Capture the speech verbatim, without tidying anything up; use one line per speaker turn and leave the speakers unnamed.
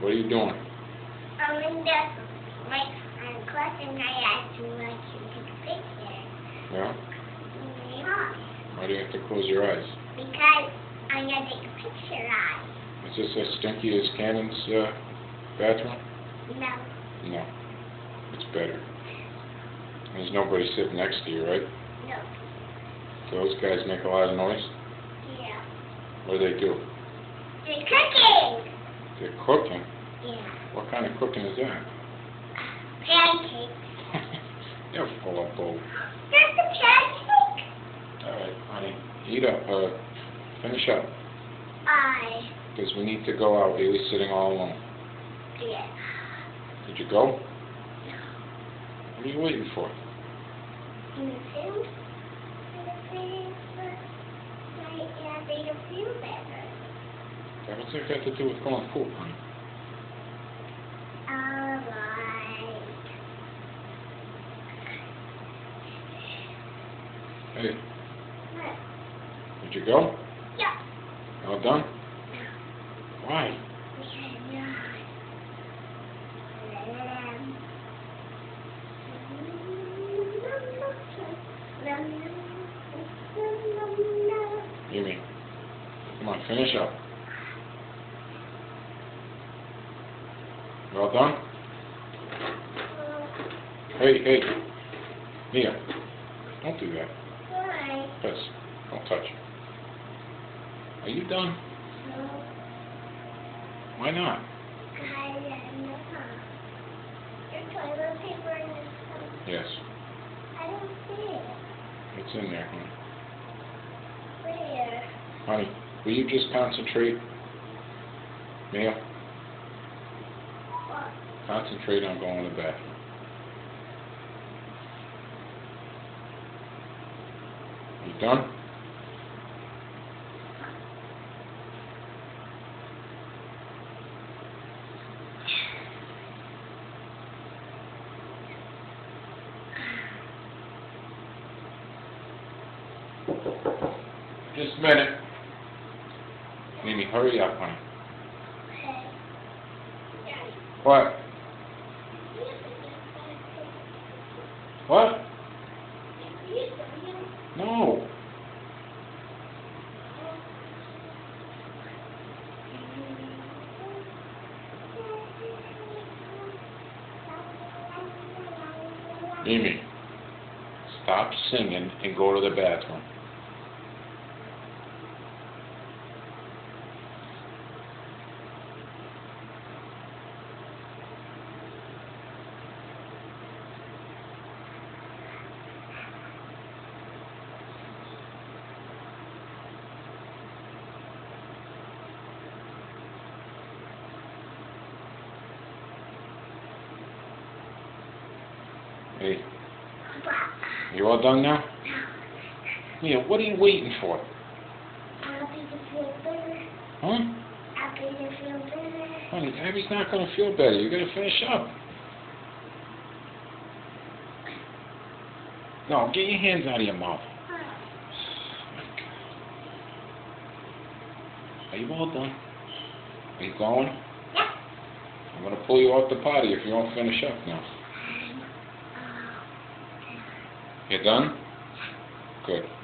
What are you doing?
I'm in the, my, I'm crossing my eyes to let you take a picture.
Yeah?
Yeah.
Why do you have to close your eyes?
Because I'm going to take a picture of
Is this as stinky as Cannon's uh, bathroom?
No.
No. It's better. There's nobody sitting next to you, right?
No.
Those guys make a lot of noise?
Yeah.
What do they do?
They're cooking.
They're cooking?
Yeah.
What kind of cooking is that?
Pancakes.
You're full of bull.
There's the pancake.
All right, honey. Eat up. Uh, finish up.
I.
Because we need to go out. Haley's sitting all alone.
Yeah.
Did you go? What are you waiting for?
In the food? In the food? Right, yeah, they don't feel better.
What's that got to do with going poop, honey?
Alright.
Hey,
What?
did you go?
Yeah.
All done? Why?
We cannot.
Amy, come on, finish up. You all done? Hey, hey, Mia, don't do that.
Why?
Yes, don't touch. Are you done?
No.
Why not?
I am not. Your toilet paper in this cup.
Yes,
I don't see it.
it's in there, honey.
Where?
Honey, will you just concentrate? Mia,
What?
concentrate on going to the bathroom. You done? Just a minute. Mimi, hurry up, honey.
Okay.
What? What? No. Mimi, stop singing and go to the bathroom. Hey, you all done now? Yeah, what are you waiting for?
Abby to feel better.
Huh?
Abby to feel better.
Honey, Abby's not going to feel better. You got to finish up. No, get your hands out of your mouth. Are you all done? Are you going?
Yeah.
I'm going to pull you off the potty if you don't finish up now. You done? Good.